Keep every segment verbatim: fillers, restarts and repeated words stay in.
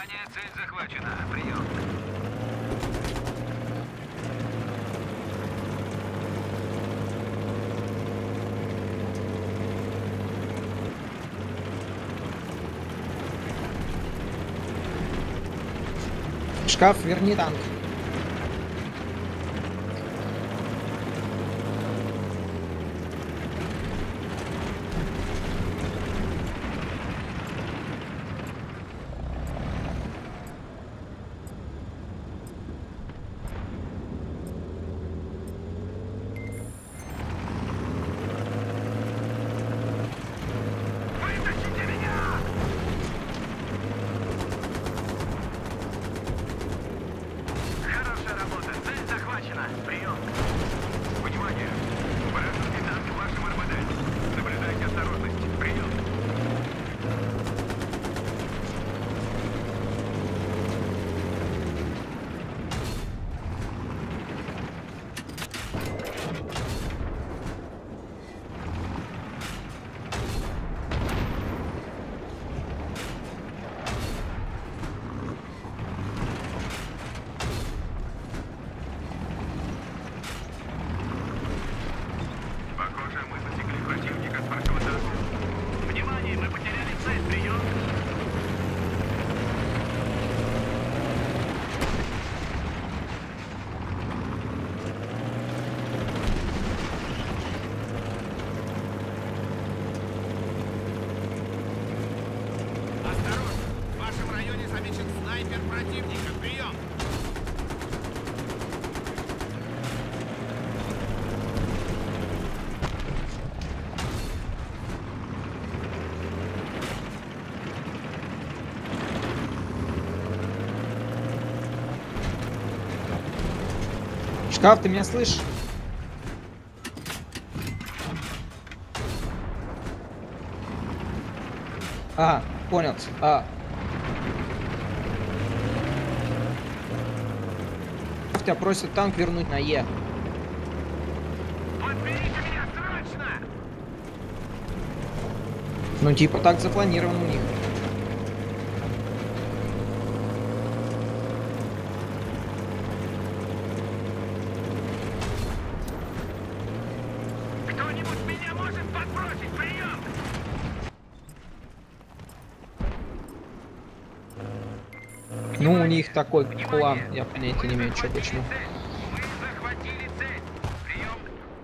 Внимание, цель захвачена. Прием. Шкаф, верни танк. Вытащите меня! Хорошая работа. Цель захвачена. Прием. Внимание! Вражеский танк в вашем РПД. Соблюдайте осторожность. Прием. Похоже, мы засекли противника с вашего танка. Внимание! Мы потеряли цель. Прием. Осторожно! В вашем районе замечен снайпер противника. Прием! Шкаф, ты меня слышишь? А, понял. А. Тебя просит танк вернуть на Е. Подберите меня срочно! Ну, типа, так запланировано у них. Кто-нибудь меня может подбросить? Прием! Ну, у них такой план. Я понятия не имею, что почему. Мы захватили цель. Прием.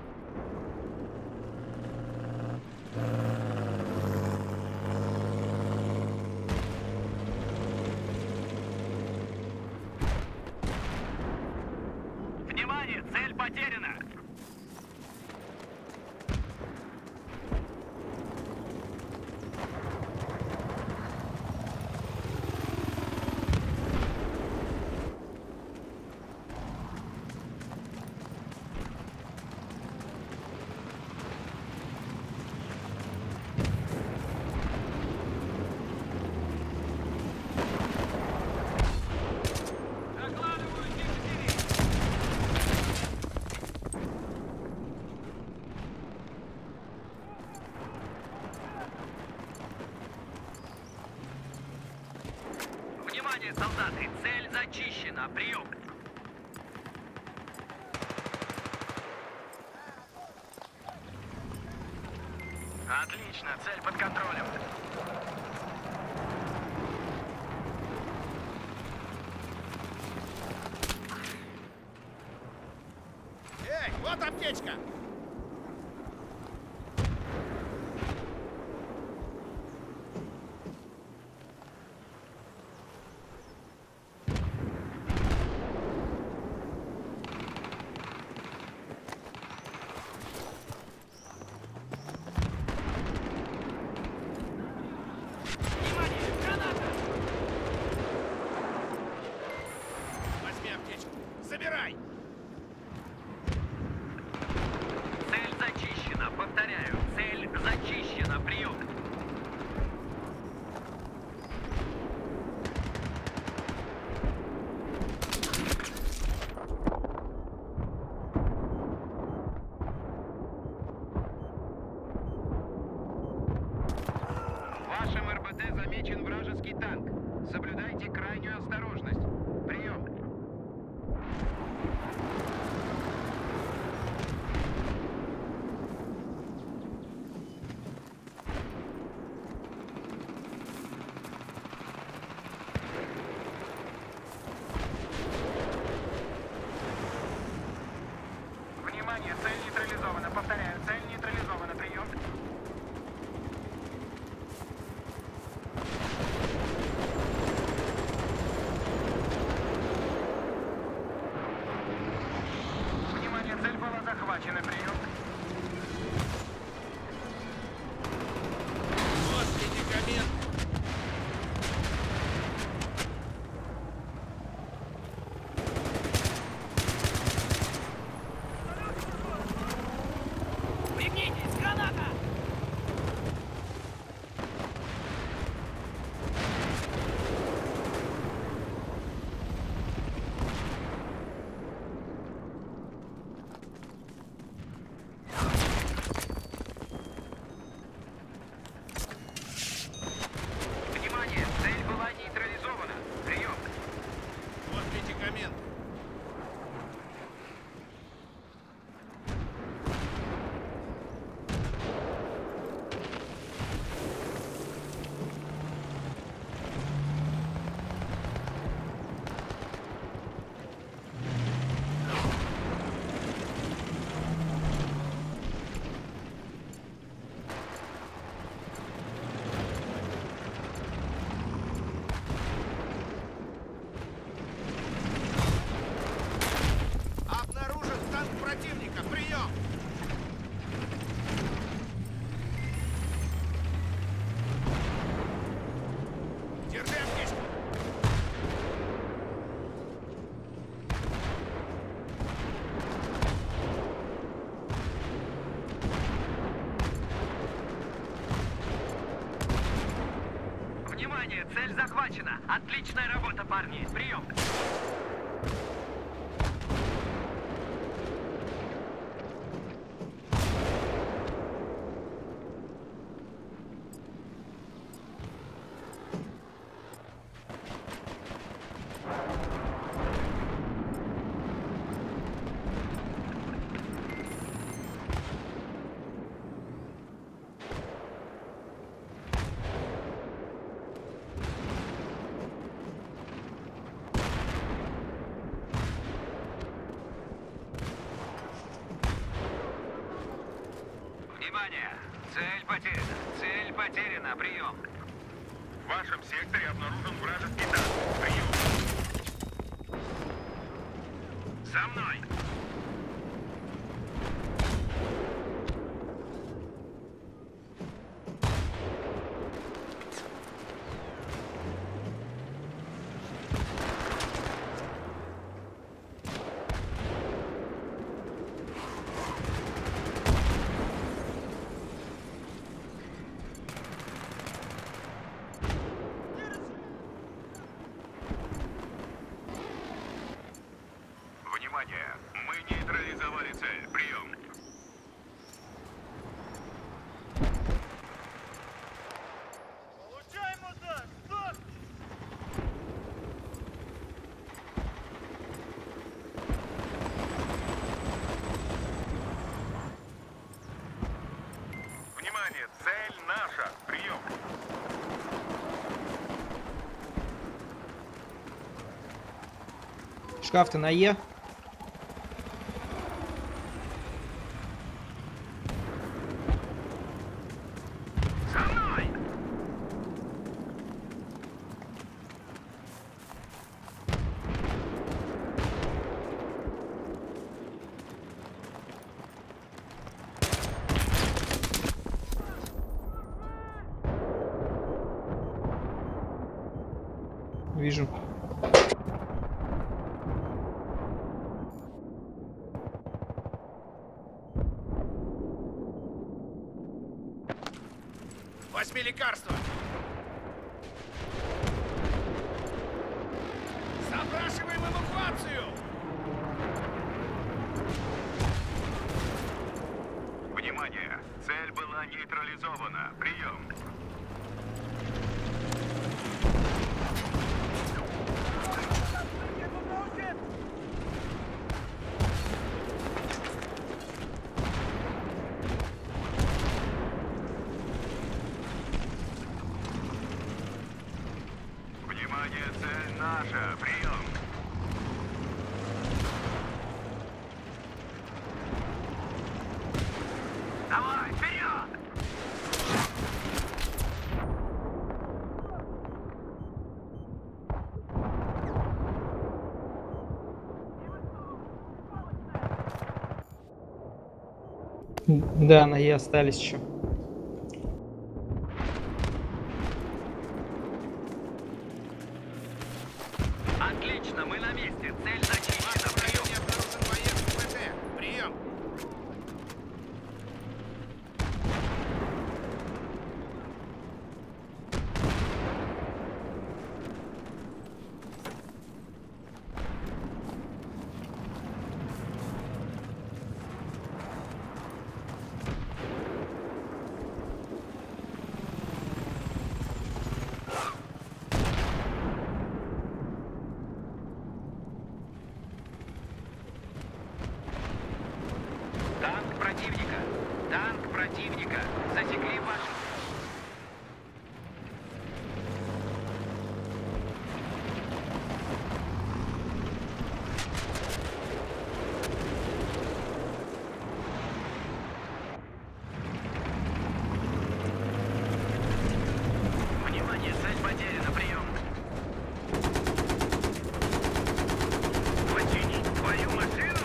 Внимание, цель потеряна. Докладываю, десять. Внимание, солдаты! Цель зачищена. Прием! Отлично, цель под контролем. Эй, вот аптечка! Внимание, граната! Возьми аптечку. Забирай! Цель зачищена. Повторяю, цель зачищена. Прием. В вашем РПД замечен вражеский танк. Соблюдайте крайнюю осторожность. Прием. Внимание, цель нейтрализована. Повторяю, цель нейтрализована. Прием. Внимание, цель была захвачена. Прием. Вот медикамент. Пригнитесь, граната! Внимание, цель была нейтрализована. Прием. Вот медикамент. Обнаружен танк противника. Прием. Держи аптечку. Внимание, цель захвачена. Отличная работа, парни. Прием. Внимание! Цель потеряна. Цель потеряна. Прием. В вашем секторе обнаружен вражеский танк. Прием. За мной. Внимание! Мы нейтрализовали цель. Прием. Получаем удар! Стоп! Внимание! Цель наша. Прием. Шкаф-то на Е. За мной! Вижу. Возьми лекарство. Запрашиваем эвакуацию. Внимание! Цель была нейтрализована. Прием. Да, на Е остались еще. Отлично, мы на месте. Цель В зачищена. вашем районе обнаружен военный ПТ. Прием. Танк противника. Танк противника. Засекли ваших. Внимание, цель потеряна. Прием. Починить твою машину?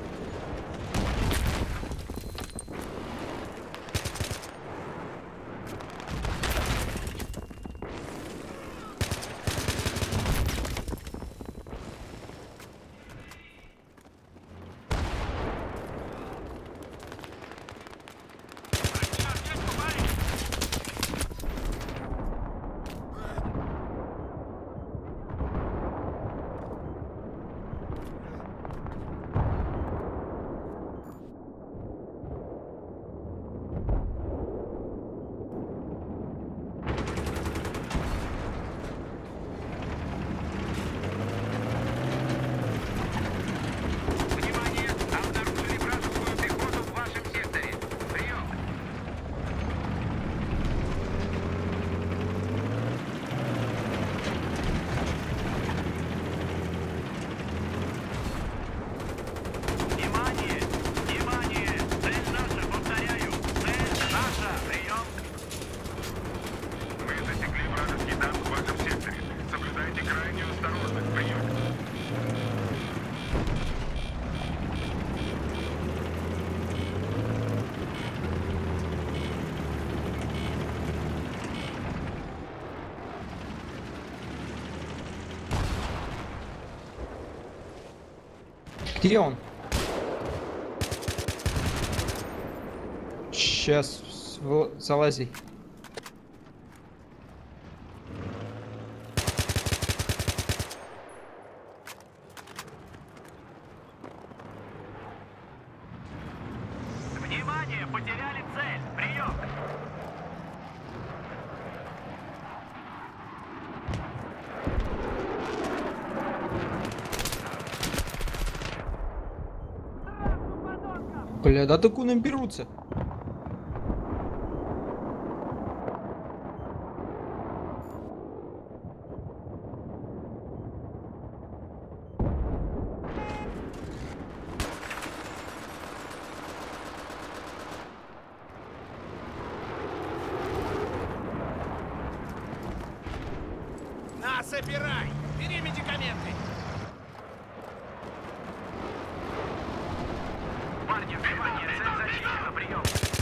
Внимание! Обнаружили вражескую пехоту в вашем секторе. Прием! Внимание! Внимание! Цель наша, повторяю! Цель наша! Прием! Вы засекли вражеский танк в вашем секторе. Соблюдайте крайнюю осторожность. Прием! Где он? Сейчас залази. Внимание! Потеряли цель! Прием! Бля, да так он берутся. На, собирай. Бери медикаменты. Парни, внимание! Цель зачищена! Прием!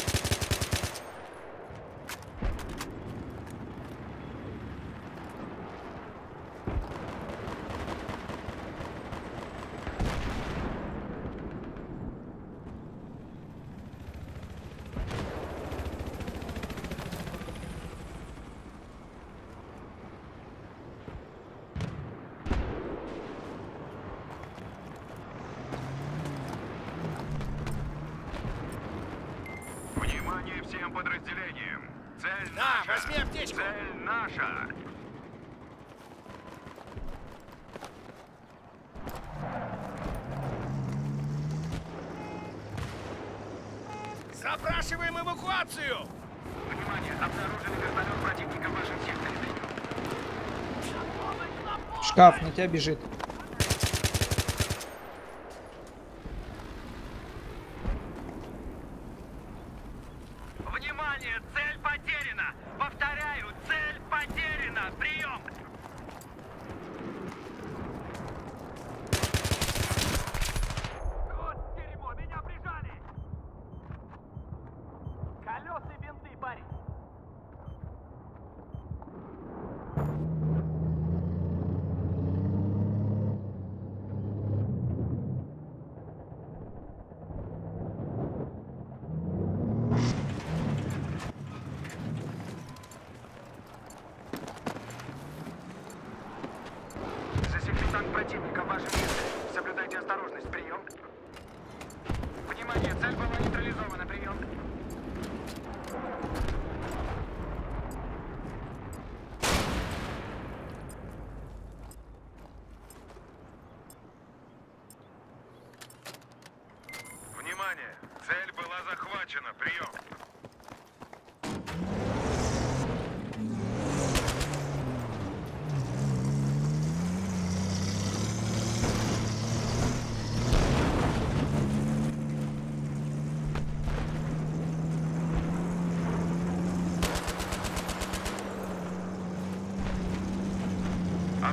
Внимание всем подразделениям! Цель На, наша! возьми аптечку. Цель наша! Запрашиваем эвакуацию. Внимание! Обнаружили вертолет противника в вашем секторе. Шкаф на тебя бежит. Внимание! Цель потеряна! Повторяю, цель потеряна! Прием! Вот дерьмо! Меня прижали!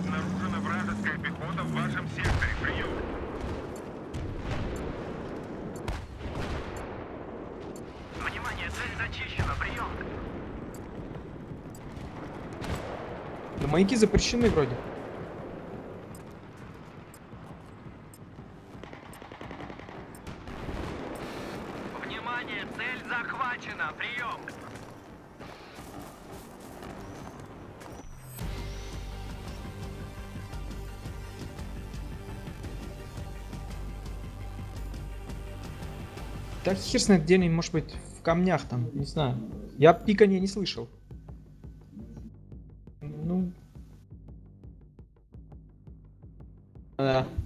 Обнаружена вражеская пехота в вашем секторе. Прием. Внимание, цель зачищена. Прием. Да маяки запрещены вроде. Внимание, цель захвачена. Прием. Так хер знает, где они, может быть, в камнях там, не знаю. Я пиканье не слышал. Ну... Да.